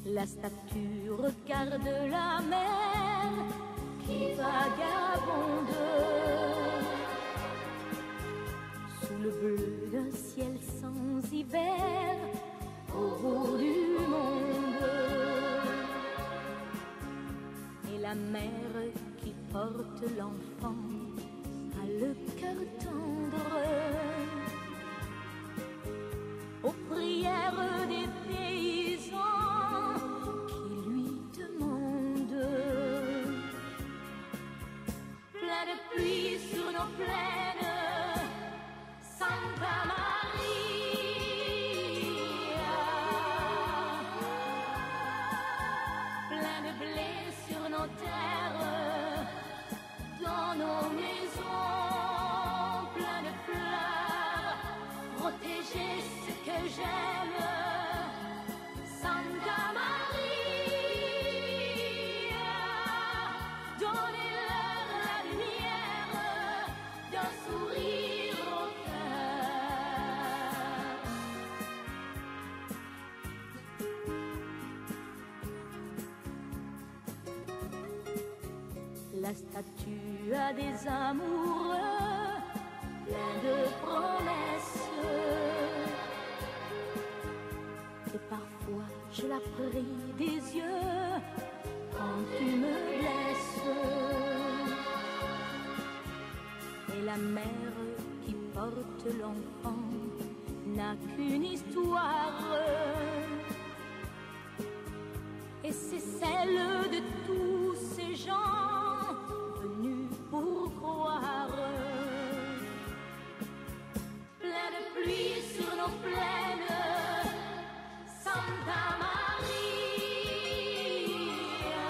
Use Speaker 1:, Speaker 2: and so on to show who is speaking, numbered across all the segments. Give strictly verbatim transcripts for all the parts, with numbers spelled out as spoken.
Speaker 1: La statue regarde la mer qui vagabonde sous le bleu d'un ciel sans hiver au bout du monde. Et la mère qui porte l'enfant a le cœur tendre aux prières des paysans qui lui demandent. Plein de pluie sur nos plaines, Santa Maria. Plein de blé sur nos terres, dans nos maisons, plein de fleurs, protéger ce que j'aime, Santa Maria. Donnez-leur la lumière d'un sourire au cœur. La statue a des amoureux pleins de promesses. Et parfois je la prie des yeux quand tu me blesses. Et la mère qui porte l'enfant n'a qu'une histoire, et c'est celle de tous ces gens venus pour croire. Plein de pluie sur nos plaines, Santa Maria.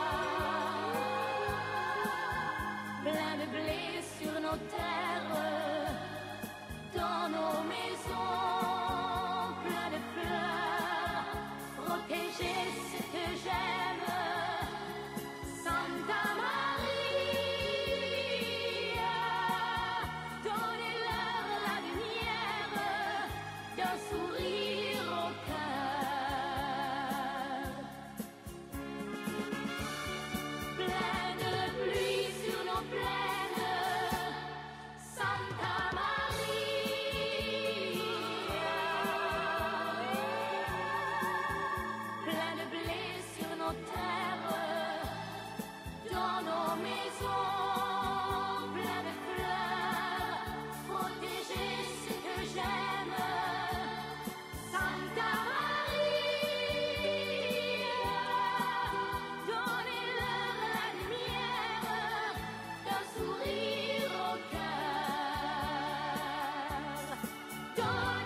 Speaker 1: Plein de blé sur nos terres, dans nos maisons, plein de fleurs, protéger ce que j'aime, Santa Maria. Donnez-leur la lumière d'un sourire au cœur. Plein de pluie sur nos plaines, Santa Maria. Plein de blé sur nos terres, dans nos maisons, plein de fleurs, protéger ce que j'aime, Santa Maria. Donnez-leur la lumière d'un sourire au cœur. Donnez